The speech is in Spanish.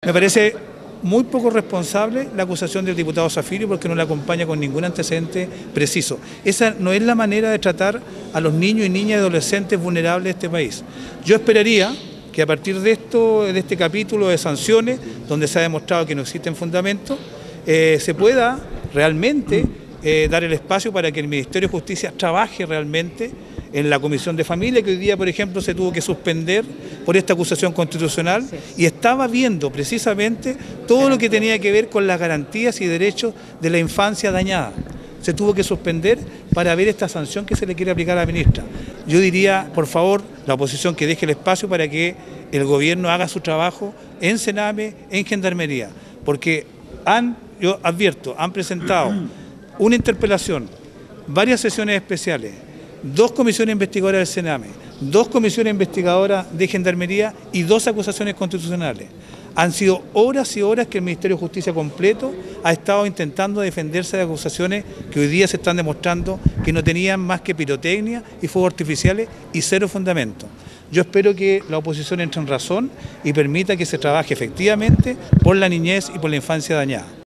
Me parece muy poco responsable la acusación del diputado Zafirio porque no la acompaña con ningún antecedente preciso. Esa no es la manera de tratar a los niños y niñas y adolescentes vulnerables de este país. Yo esperaría que a partir de este capítulo de sanciones, donde se ha demostrado que no existen fundamentos, se pueda realmente dar el espacio para que el Ministerio de Justicia trabaje realmente en la Comisión de Familia, que hoy día, por ejemplo, se tuvo que suspender por esta acusación constitucional y estaba viendo precisamente todo lo que tenía que ver con las garantías y derechos de la infancia dañada. Se tuvo que suspender para ver esta sanción que se le quiere aplicar a la ministra. Yo diría, por favor, la oposición que deje el espacio para que el gobierno haga su trabajo en Sename, en Gendarmería, porque yo advierto, han presentado una interpelación, varias sesiones especiales, 2 comisiones investigadoras del Sename, 2 comisiones investigadoras de Gendarmería y 2 acusaciones constitucionales. Han sido horas y horas que el Ministerio de Justicia completo ha estado intentando defenderse de acusaciones que hoy día se están demostrando que no tenían más que pirotecnia y fuegos artificiales y cero fundamento. Yo espero que la oposición entre en razón y permita que se trabaje efectivamente por la niñez y por la infancia dañada.